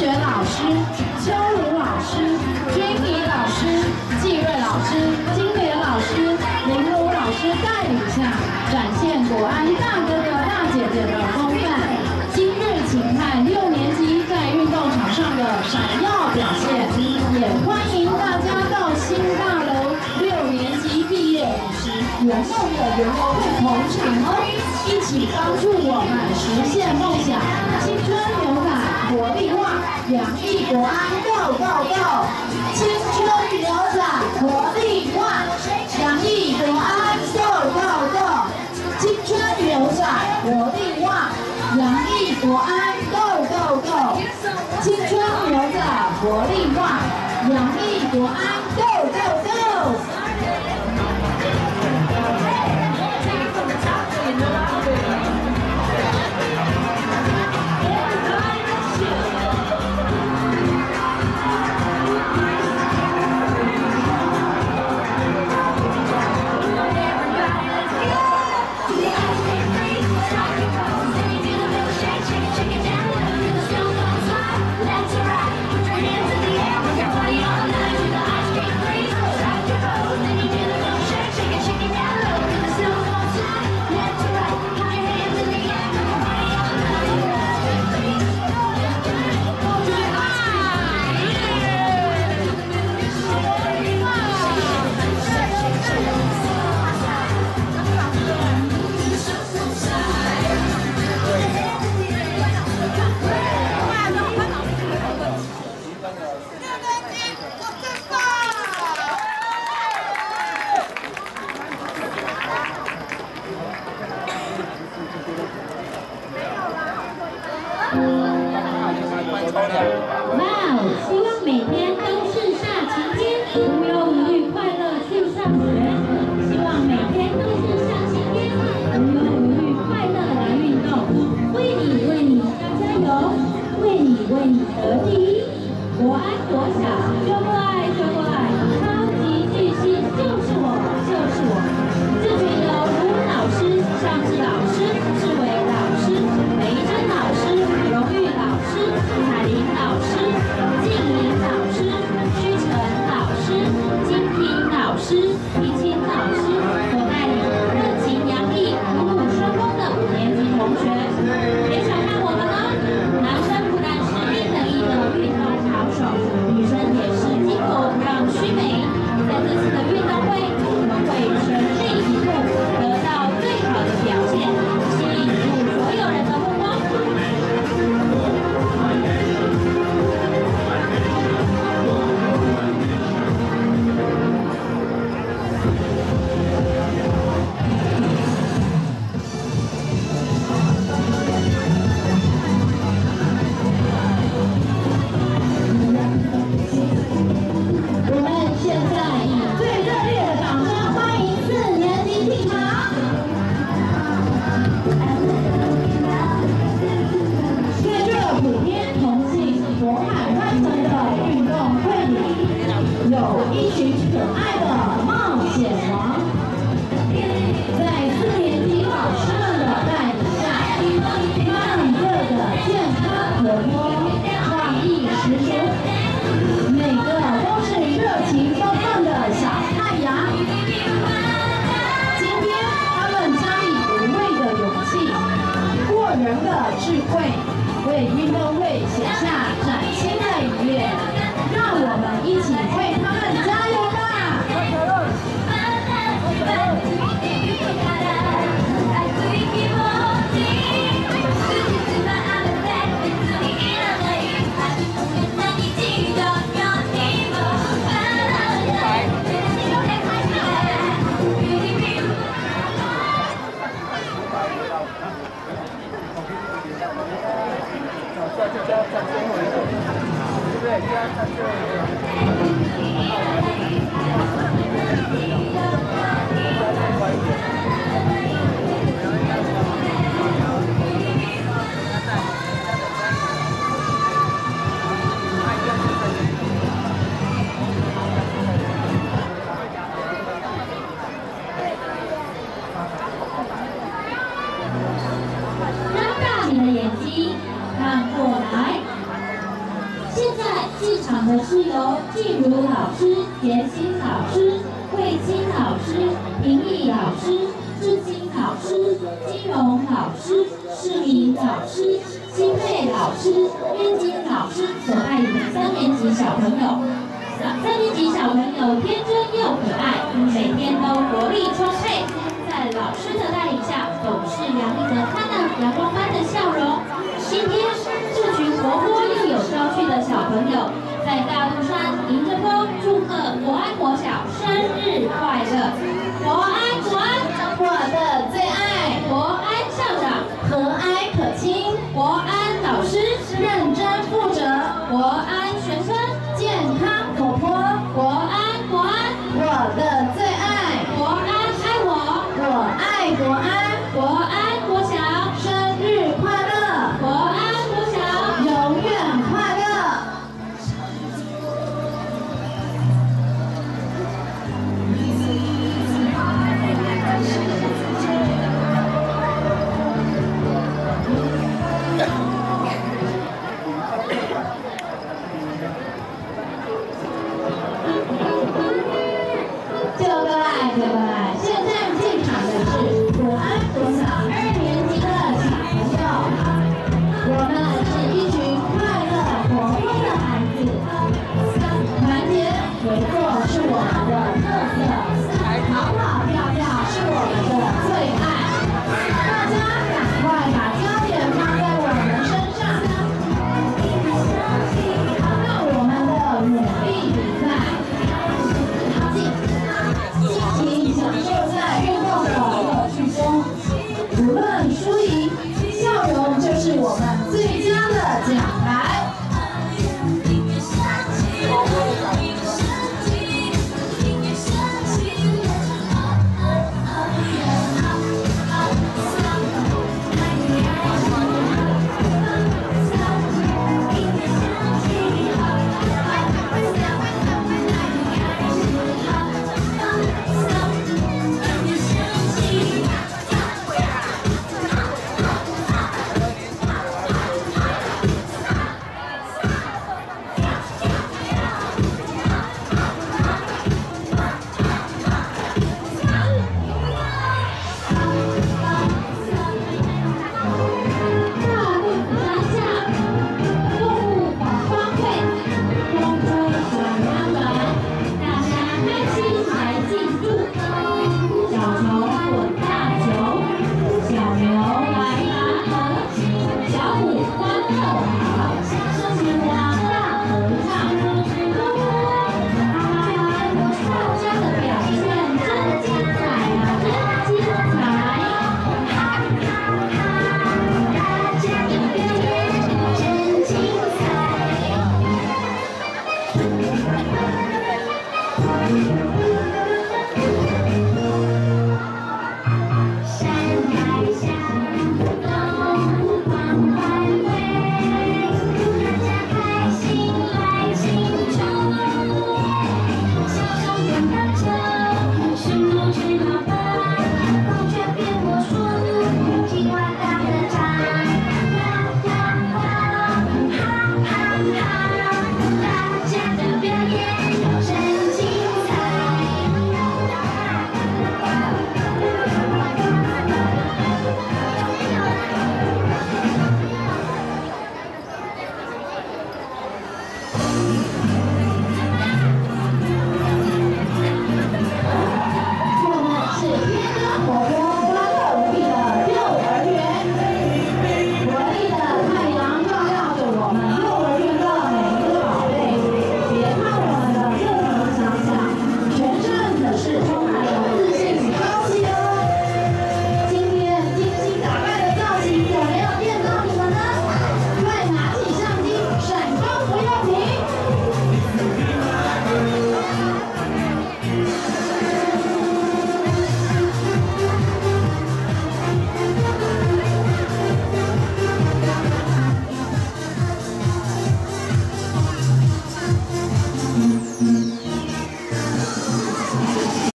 学老师、秋如老师、君怡老师、季瑞老师、金莲老师、林如老师带领下，展现国安大哥哥大姐姐的风范。今日请看6年级在运动场上的闪耀表现，也欢迎大家到新大楼6年级毕业舞时圆梦的员工会同场哦，一起帮助我们实现梦想。青春牛仔活力旺，洋溢国安 Go Go Go！ 青春牛仔活力旺，洋溢国安 Go Go Go！ 青春牛仔活力旺，洋溢国安 Go Go Go！ 青春牛仔活力旺，洋溢国安 Go Go Go！ 哇哦！希望每天都是下晴天，无忧无虑，快乐去上学。希望每天都是下晴天，无忧无虑，快乐来运动。为你加加油，为你得第一。国安国小就过来，超级巨星就是我。这群由卢老师、尚志老师、志伟老师、梅珍老师、荣誉老师、彩玲老师、静怡老师、屈臣老师、金平老师、怡清老师所带领热情洋溢、虎虎生风的5年级同学，别小看我们哦！男生不但是1等1的运动好手，女生也是巾帼不让须眉。在这次的运动会，我们会全力以赴，得到最好的表现，吸引住所有人的目光。 我们现在以最热烈的掌声欢迎4年级进场。在这普天同庆、博满欢腾的运动会里，有一群可爱的冒险王，在4年级老师们的带领下，他们个个健康活泼，创意十足。每个都是热情奔放的小太阳。今天他们将以无畏的勇气、过人的智慧，为运动会写下崭新的一页。让我们一起为他们加油吧！ 这家长生会。 场的是由静茹老师、杰心老师、慧清老师、平义老师、志金老师、金荣老师、世明老师、新佩老师、月金老师所带领的3年级小朋友。3年级小朋友天真又可爱，每天都活力充沛，在老师的带领下，总是洋溢着他那阳光般的笑容。今天，这群活泼又有朝气的小朋友，在大肚山迎着风，祝贺国安国小生日快乐！国安，国安， 我的最爱， 国安校长和蔼可亲， 国安老师认真负责， 国安学生健康活泼， 国安，国安， 我的最爱， 国安爱我， 我爱国安， 国安。